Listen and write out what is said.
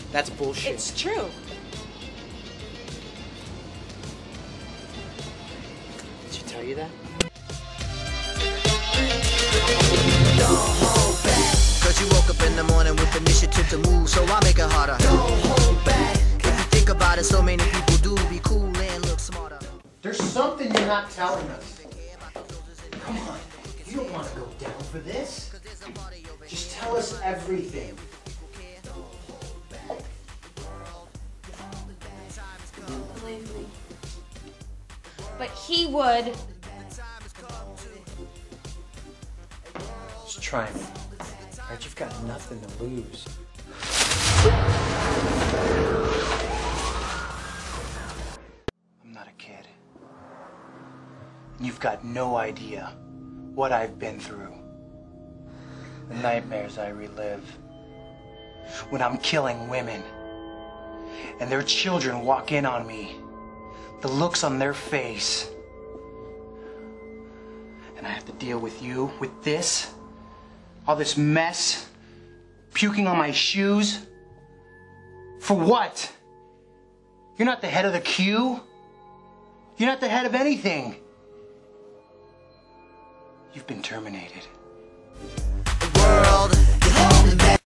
That's bullshit. It's true. Did she tell you that? Don't hold back. Cause you woke up in the morning with initiative to move, so I make it harder. Don't hold back. If you think about it, so many people do. Be cool and look smarter. There's something you're not telling us. Come on, you don't want to go down for this. Just tell us everything. Believe me. But he would. Just try me. Alright, you've got nothing to lose. I'm not a kid. You've got no idea what I've been through. The nightmares I relive. When I'm killing women and their children walk in on me. The looks on their face. And I have to deal with you, with this. All this mess. Puking on my shoes. For what? You're not the head of the queue. You're not the head of anything. You've been terminated.